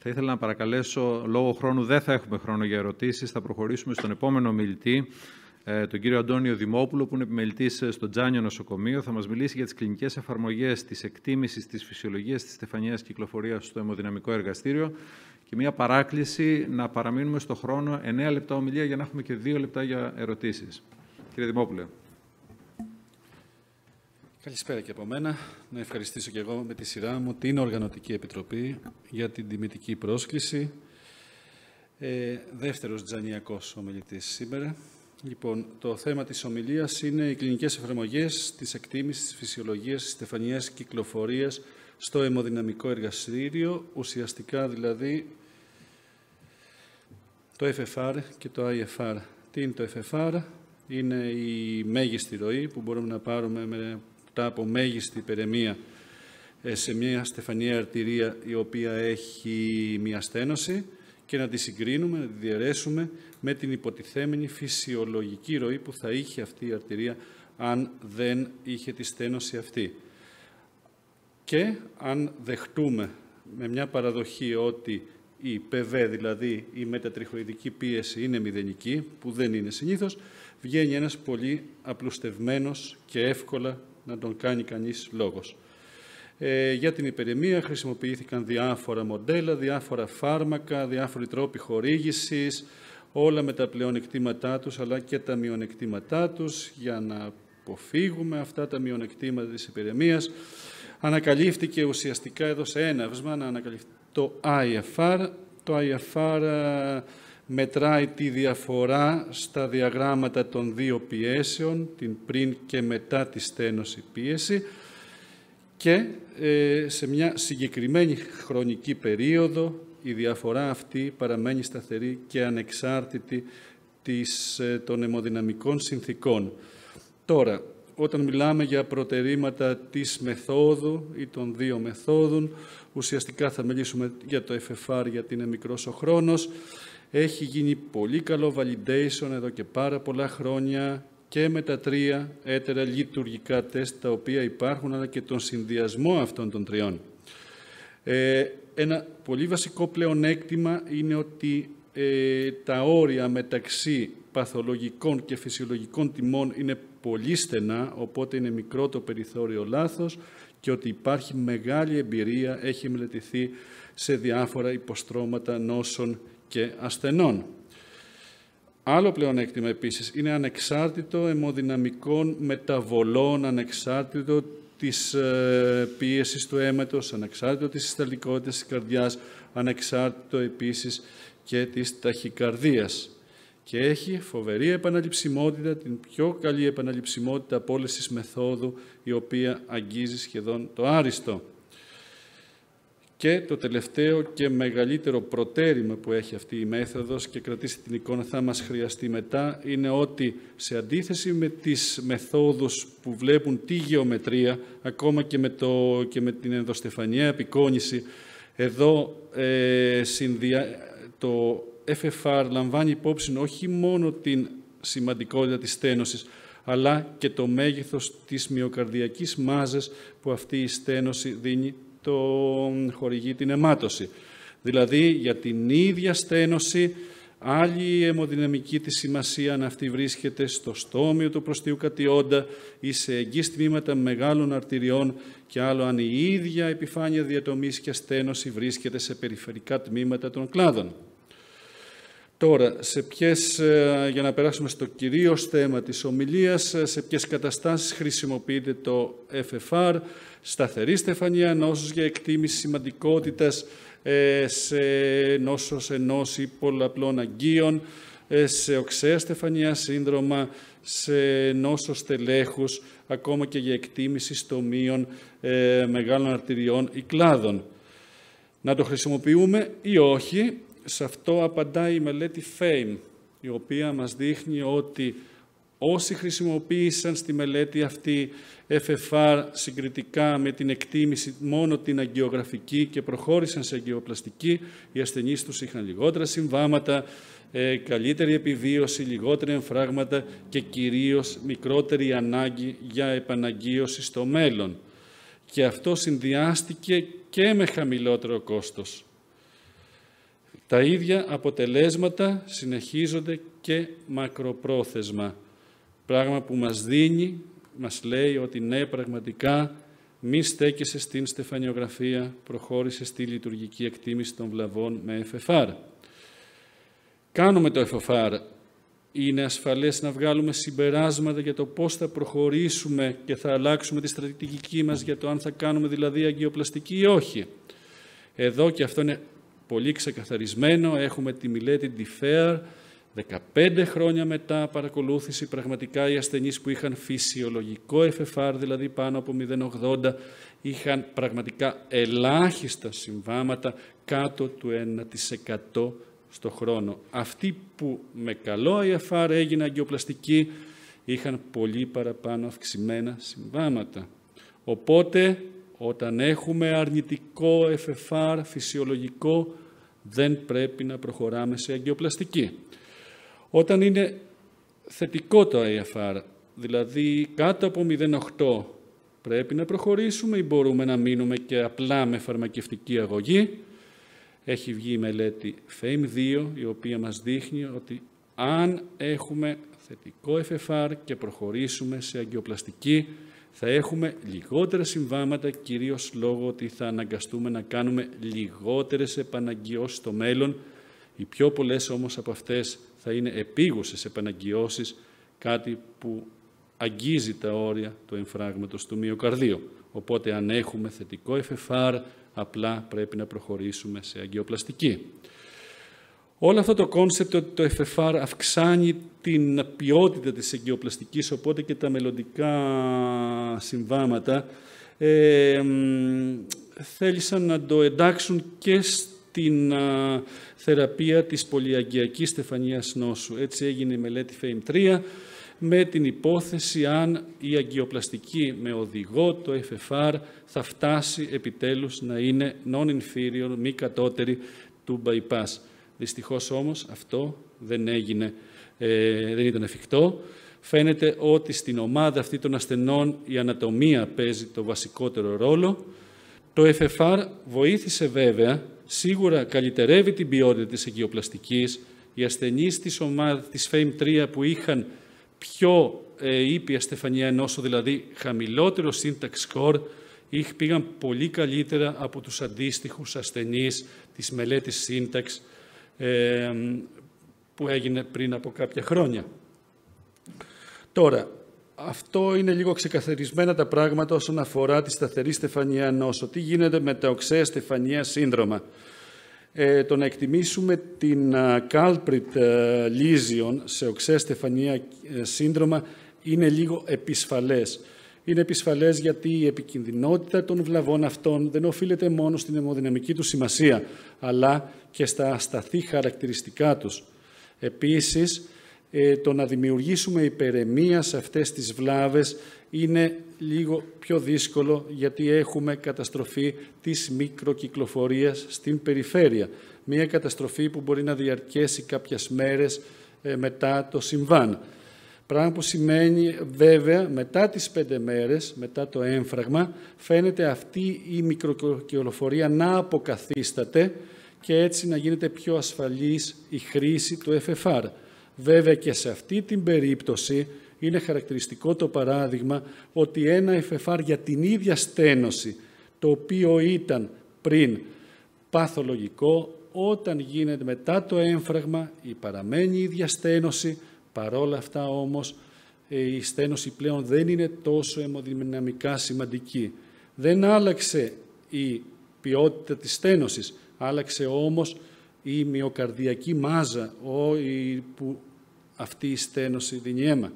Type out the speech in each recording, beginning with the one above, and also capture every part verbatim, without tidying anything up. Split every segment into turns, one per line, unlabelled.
Θα ήθελα να παρακαλέσω, λόγω χρόνου δεν θα έχουμε χρόνο για ερωτήσεις, θα προχωρήσουμε στον επόμενο μιλητή, τον κύριο Αντώνιο Δημόπουλο, που είναι επιμελητής στο Τζάνιο Νοσοκομείο. Θα μας μιλήσει για τις κλινικές εφαρμογές της εκτίμησης της φυσιολογίας της στεφανιαίας κυκλοφορίας στο αιμοδυναμικό εργαστήριο και μια παράκληση να παραμείνουμε στο χρόνο εννέα λεπτά ομιλία για να έχουμε και δύο λεπτά για ερωτήσεις. Κύριε Δημόπουλε.
Καλησπέρα και από μένα. Να ευχαριστήσω και εγώ με τη σειρά μου την Οργανωτική Επιτροπή για την τιμητική πρόσκληση. Ε, δεύτερος τζανιακός ομιλητής σήμερα. Λοιπόν, το θέμα της ομιλίας είναι οι κλινικές εφαρμογές της εκτίμησης της φυσιολογίας της στεφανιαίας κυκλοφορίας στο αιμοδυναμικό εργαστήριο, ουσιαστικά δηλαδή το εφ εφ αρ και το άι εφ αρ. Τι είναι το εφ εφ αρ? Είναι η μέγιστη ροή που μπορούμε να πάρουμε μετά από μέγιστη υπερεμία σε μια στεφανιαία αρτηρία η οποία έχει μια στένωση και να τη συγκρίνουμε, να τη διαιρέσουμε με την υποτιθέμενη φυσιολογική ροή που θα είχε αυτή η αρτηρία αν δεν είχε τη στένωση αυτή. Και αν δεχτούμε με μια παραδοχή ότι η πι βι, δηλαδή η μετατριχοειδική πίεση, είναι μηδενική, που δεν είναι συνήθως, βγαίνει ένας πολύ απλουστευμένος και εύκολα να τον κάνει κανείς λόγος. Ε, για την υπερεμία χρησιμοποιήθηκαν διάφορα μοντέλα, διάφορα φάρμακα, διάφοροι τρόποι χορήγησης, όλα με τα πλεονεκτήματά τους αλλά και τα μειονεκτήματά τους. Για να αποφύγουμε αυτά τα μειονεκτήματα της υπερεμίας, ανακαλύφθηκε ουσιαστικά, έδωσε έναυσμα να ανακαλυφθεί το άι εφ αρ. Το άι εφ αρ μετράει τη διαφορά στα διαγράμματα των δύο πιέσεων, την πριν και μετά τη στένωση πίεση, και ε, σε μια συγκεκριμένη χρονική περίοδο η διαφορά αυτή παραμένει σταθερή και ανεξάρτητη της, ε, των αιμοδυναμικών συνθήκων. Τώρα, όταν μιλάμε για προτερήματα της μεθόδου ή των δύο μεθόδων, ουσιαστικά θα μιλήσουμε για το εφ εφ αρ γιατί είναι μικρός ο χρόνος. Έχει γίνει πολύ καλό validation εδώ και πάρα πολλά χρόνια και με τα τρία έτερα λειτουργικά τεστ τα οποία υπάρχουν, αλλά και τον συνδυασμό αυτών των τριών. Ε, ένα πολύ βασικό πλεονέκτημα είναι ότι ε, τα όρια μεταξύ παθολογικών και φυσιολογικών τιμών είναι πολύ στενά, οπότε είναι μικρό το περιθώριο λάθος και ότι υπάρχει μεγάλη εμπειρία, έχει μελετηθεί σε διάφορα υποστρώματα νόσων και ασθενών. Άλλο πλεονέκτημα επίσης είναι ανεξάρτητο αιμοδυναμικών μεταβολών, ανεξάρτητο της ε, πίεσης του αίματος, ανεξάρτητο της συσταλτικότητας της καρδιάς, ανεξάρτητο επίσης και της ταχυκαρδίας. Και έχει φοβερή επαναληψιμότητα, την πιο καλή επαναληψιμότητα από όλες τις μεθόδου, η οποία αγγίζει σχεδόν το άριστο. Και το τελευταίο και μεγαλύτερο προτέρημα που έχει αυτή η μέθοδος, και κρατήστε την εικόνα, θα μας χρειαστεί μετά, είναι ότι σε αντίθεση με τις μεθόδους που βλέπουν τη γεωμετρία, ακόμα και με, το, και με την ενδοστεφανιαία απεικόνηση, εδώ ε, συνδυα... το εφ εφ αρ λαμβάνει υπόψη όχι μόνο την σημαντικότητα της στένωσης, αλλά και το μέγεθος της μυοκαρδιακής μάζας που αυτή η στένωση δίνει, το χορηγεί την αιμάτωση. Δηλαδή, για την ίδια στένωση, άλλη αιμοδυναμική της σημασία αν αυτή βρίσκεται στο στόμιο του προστίου κατιόντα ή σε εγγύς τμήματα μεγάλων αρτηριών, και άλλο αν η ίδια επιφάνεια διατομής και στένωση βρίσκεται σε περιφερικά τμήματα των κλάδων. Τώρα, σε ποιες, για να περάσουμε στο κυρίως θέμα της ομιλίας, σε ποιες καταστάσεις χρησιμοποιείται το εφ εφ αρ? Σταθερή στεφανιαία νόσος για εκτίμηση σημαντικότητας, σε νόσος ενός ή πολλαπλών αγκίων, σε οξέα στεφανιαία σύνδρομα, σε νόσος τελέχους, ακόμα και για εκτίμηση στομίων μεγάλων αρτηριών ή κλάδων. Να το χρησιμοποιούμε ή όχι? Σε αυτό απαντάει η μελέτη φέιμ, η οποία μας δείχνει ότι όσοι χρησιμοποίησαν στη μελέτη αυτή εφ εφ αρ συγκριτικά με την εκτίμηση μόνο την αγκιογραφική και προχώρησαν σε αγκιοπλαστική, οι ασθενείς τους είχαν λιγότερα συμβάματα, ε, καλύτερη επιβίωση, λιγότερα εμφράγματα και κυρίως μικρότερη ανάγκη για επαναγκίωση στο μέλλον. Και αυτό συνδυάστηκε και με χαμηλότερο κόστος. Τα ίδια αποτελέσματα συνεχίζονται και μακροπρόθεσμα. Πράγμα που μας δίνει, μας λέει ότι ναι, πραγματικά μη στέκεσαι στην στεφανιογραφία, προχώρησε στη λειτουργική εκτίμηση των βλαβών με εφ εφ αρ. Κάνουμε το εφ εφ αρ. Είναι ασφαλές να βγάλουμε συμπεράσματα για το πώς θα προχωρήσουμε και θα αλλάξουμε τη στρατηγική μας για το αν θα κάνουμε δηλαδή αγγιοπλαστική ή όχι. Εδώ και αυτό είναι πολύ ξεκαθαρισμένο. Έχουμε τη μελέτη Defer, δεκαπέντε χρόνια μετά παρακολούθηση, πραγματικά οι ασθενείς που είχαν φυσιολογικό εφ εφ αρ, δηλαδή πάνω από μηδέν κόμμα ογδόντα, είχαν πραγματικά ελάχιστα συμβάματα κάτω του ένα τοις εκατό στο χρόνο. Αυτοί που με καλό άι εφ αρ έγιναν αγγιοπλαστικοί είχαν πολύ παραπάνω αυξημένα συμβάματα. Οπότε, όταν έχουμε αρνητικό εφ εφ αρ φυσιολογικό, δεν πρέπει να προχωράμε σε αγγιοπλαστική. Όταν είναι θετικό το άι εφ αρ, δηλαδή κάτω από μηδέν κόμμα οκτώ, πρέπει να προχωρήσουμε ή μπορούμε να μείνουμε και απλά με φαρμακευτική αγωγή. Έχει βγει η μελέτη φέιμ δύο, η οποία μας δείχνει ότι αν έχουμε θετικό εφ εφ αρ και προχωρήσουμε σε αγγιοπλαστική, θα έχουμε λιγότερα συμβάματα, κυρίως λόγω ότι θα αναγκαστούμε να κάνουμε λιγότερες επαναγκιώσεις στο μέλλον. Οι πιο πολλές όμως από αυτές θα είναι επίγουσες επαναγκιώσεις, κάτι που αγγίζει τα όρια του εμφράγματος του μυοκαρδίου. Οπότε αν έχουμε θετικό εφ εφ αρ, απλά πρέπει να προχωρήσουμε σε αγγιοπλαστική. Όλο αυτό το κόνσεπτ ότι το εφ εφ αρ αυξάνει την ποιότητα της αγγιοπλαστικής, οπότε και τα μελλοντικά συμβάματα ε, θέλησαν να το εντάξουν και στην α, θεραπεία της πολυαγγειακής στεφανίας νόσου. Έτσι έγινε η μελέτη φέιμ τρία με την υπόθεση αν η αγγιοπλαστική με οδηγό το εφ εφ αρ θα φτάσει επιτέλους να είναι non-inferior, μη κατώτερη του bypass. Δυστυχώς όμως αυτό δεν έγινε, ε, δεν ήταν εφικτό. Φαίνεται ότι στην ομάδα αυτή των ασθενών η ανατομία παίζει το βασικότερο ρόλο. Το εφ εφ αρ βοήθησε βέβαια, σίγουρα καλυτερεύει την ποιότητα της αγγιοπλαστικής. Οι ασθενείς της ομάδας της φέιμ τρία που είχαν πιο ε, ήπια στεφανία νόσο, δηλαδή χαμηλότερο syntax score, πήγαν πολύ καλύτερα από τους αντίστοιχους ασθενείς της μελέτης syntax ε, που έγινε πριν από κάποια χρόνια. Τώρα, αυτό είναι λίγο ξεκαθαρισμένα τα πράγματα όσον αφορά τη σταθερή στεφανία νόσο. Τι γίνεται με τα οξέα στεφανία σύνδρομα. Ε, το να εκτιμήσουμε την uh, culprit uh, lesion σε οξέα στεφανία uh, σύνδρομα είναι λίγο επισφαλές. Είναι επισφαλές γιατί η επικινδυνότητα των βλαβών αυτών δεν οφείλεται μόνο στην αιμοδυναμική του σημασία, αλλά και στα ασταθή χαρακτηριστικά τους. Επίσης, ε, το να δημιουργήσουμε υπεραιμία σε αυτές τις βλάβες είναι λίγο πιο δύσκολο, γιατί έχουμε καταστροφή της μικροκυκλοφορίας στην περιφέρεια. Μία καταστροφή που μπορεί να διαρκέσει κάποιες μέρες ε, μετά το συμβάν. Πράγμα που σημαίνει βέβαια μετά τις πέντε μέρες, μετά το έμφραγμα, φαίνεται αυτή η μικροκυκλοφορία να αποκαθίσταται και έτσι να γίνεται πιο ασφαλής η χρήση του εφ εφ αρ. Βέβαια και σε αυτή την περίπτωση είναι χαρακτηριστικό το παράδειγμα ότι ένα εφ εφ αρ για την ίδια στένωση, το οποίο ήταν πριν παθολογικό, όταν γίνεται μετά το έμφραγμα η παραμένει η ίδια στένωση. Παρόλα αυτά όμως η στένωση πλέον δεν είναι τόσο αιμοδυναμικά σημαντική. Δεν άλλαξε η ποιότητα της στένωσης, άλλαξε όμως η μυοκαρδιακή μάζα που αυτή η στένωση δίνει αίμα.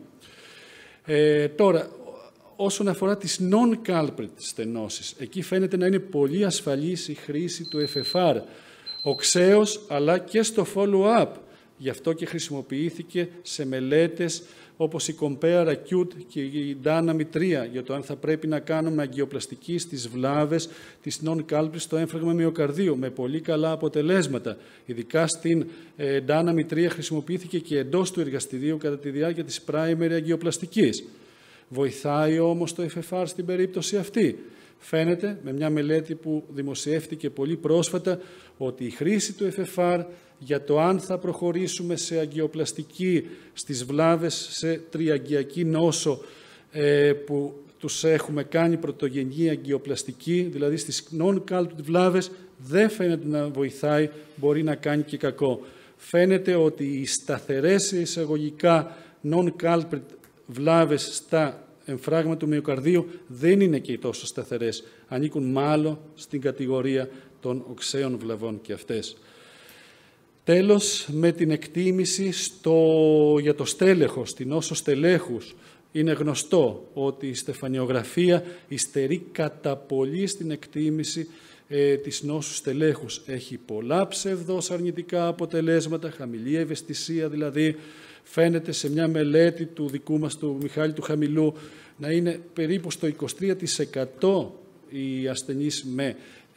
Ε, τώρα, όσον αφορά τις non-culprit στενώσεις, εκεί φαίνεται να είναι πολύ ασφαλής η χρήση του εφ εφ αρ, οξέως αλλά και στο follow-up. Γι' αυτό και χρησιμοποιήθηκε σε μελέτες όπως η Compare Acute και η Dynamic τρία, για το αν θα πρέπει να κάνουμε αγγιοπλαστική στις βλάβες της non-culprit στο έμφραγμα μυοκαρδίου, με πολύ καλά αποτελέσματα. Ειδικά στην ε, Dynamic τρία χρησιμοποιήθηκε και εντός του εργαστηρίου κατά τη διάρκεια της primary αγγιοπλαστικής. Βοηθάει όμως το εφ εφ αρ στην περίπτωση αυτή? Φαίνεται με μια μελέτη που δημοσιεύτηκε πολύ πρόσφατα ότι η χρήση του εφ εφ αρ για το αν θα προχωρήσουμε σε αγκιοπλαστική στις βλάβες σε τριαγκιακή νόσο ε, που τους έχουμε κάνει πρωτογενή αγκιοπλαστική, δηλαδή στις non-culprit βλάβες, δεν φαίνεται να βοηθάει, μπορεί να κάνει και κακό. Φαίνεται ότι οι σταθερές εισαγωγικά non-culprit βλάβες στα εμφράγματα του μυοκαρδίου δεν είναι και τόσο σταθερές. Ανήκουν μάλλον στην κατηγορία των οξέων βλαβών και αυτές. Τέλος, με την εκτίμηση στο, για το στέλεχος, την νόσο στελέχους, είναι γνωστό ότι η στεφανιογραφία υστερεί κατά πολύ στην εκτίμηση ε, της νόσου στελέχους. Έχει πολλά ψευδώς αρνητικά αποτελέσματα, χαμηλή ευαισθησία δηλαδή. Φαίνεται σε μια μελέτη του δικού μας, του Μιχάλη του Χαμηλού, να είναι περίπου στο είκοσι τρία τοις εκατό οι ασθενείς με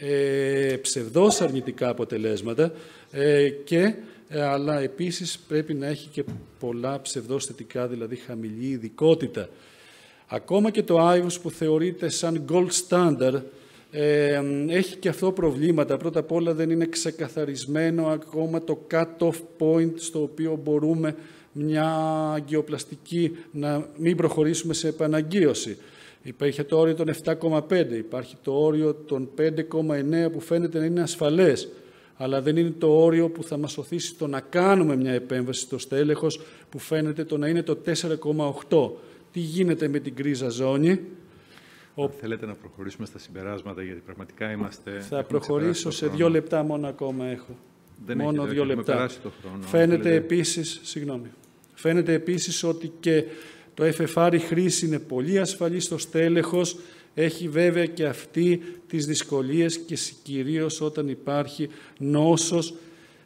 ε, ψευδώς αρνητικά αποτελέσματα ε, και αλλά επίσης πρέπει να έχει και πολλά ψευδώς θετικά, δηλαδή χαμηλή ειδικότητα. Ακόμα και το άιβους που θεωρείται σαν gold standard ε, έχει και αυτό προβλήματα. Πρώτα απ' όλα δεν είναι ξεκαθαρισμένο ακόμα το cut-off point στο οποίο μπορούμε μια αγκιοπλαστική να μην προχωρήσουμε σε επαναγκίωση. Υπάρχει το όριο των επτά κόμμα πέντε, υπάρχει το όριο των πέντε κόμμα εννέα που φαίνεται να είναι ασφαλές, αλλά δεν είναι το όριο που θα μας οθήσει το να κάνουμε μια επέμβαση στο στέλεχος που φαίνεται το να είναι το τέσσερα κόμμα οκτώ. Τι γίνεται με την γκρίζα ζώνη?
Ο... Θέλετε να προχωρήσουμε στα συμπεράσματα, γιατί πραγματικά είμαστε...
Θα προχωρήσω σε δύο λεπτά μόνο ακόμα έχω.
Δεν
μόνο
έχετε,
δύο λεπτά.
Το χρόνο,
Φαίνεται,
θέλετε...
επίσης, συγγνώμη. Φαίνεται επίσης ότι και το εφ εφ αρ η χρήση είναι πολύ ασφαλή στο στέλεχος. Έχει βέβαια και αυτή τις δυσκολίες και κυρίως όταν υπάρχει νόσος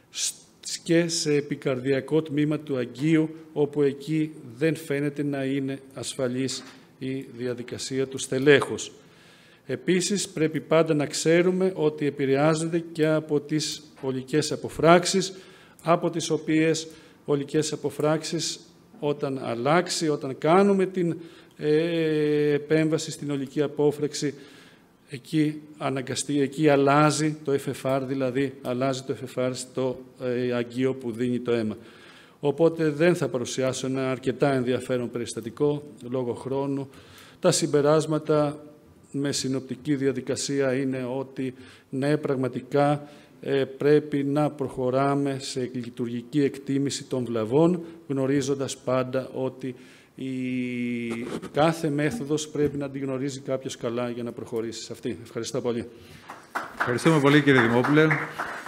και σε επικαρδιακό τμήμα του αγκίου, όπου εκεί δεν φαίνεται να είναι ασφαλής η διαδικασία του στελέχους. Επίσης, πρέπει πάντα να ξέρουμε ότι επηρεάζεται και από τις ολικές αποφράξεις, από τις οποίες ολικές αποφράξεις όταν αλλάξει, όταν κάνουμε την ε, επέμβαση στην ολική απόφραξη, εκεί, αναγκαστεί, εκεί αλλάζει το εφ εφ αρ, δηλαδή αλλάζει το εφ εφ αρ στο ε, αγκείο που δίνει το αίμα. Οπότε δεν θα παρουσιάσω ένα αρκετά ενδιαφέρον περιστατικό λόγω χρόνου. Τα συμπεράσματα με συνοπτική διαδικασία είναι ότι ναι, πραγματικά ε, πρέπει να προχωράμε σε λειτουργική εκτίμηση των βλαβών, γνωρίζοντας πάντα ότι η κάθε μέθοδος πρέπει να την γνωρίζει κάποιος καλά για να προχωρήσει σε αυτή. Ευχαριστώ πολύ.
Ευχαριστούμε πολύ, κύριε Δημόπουλε.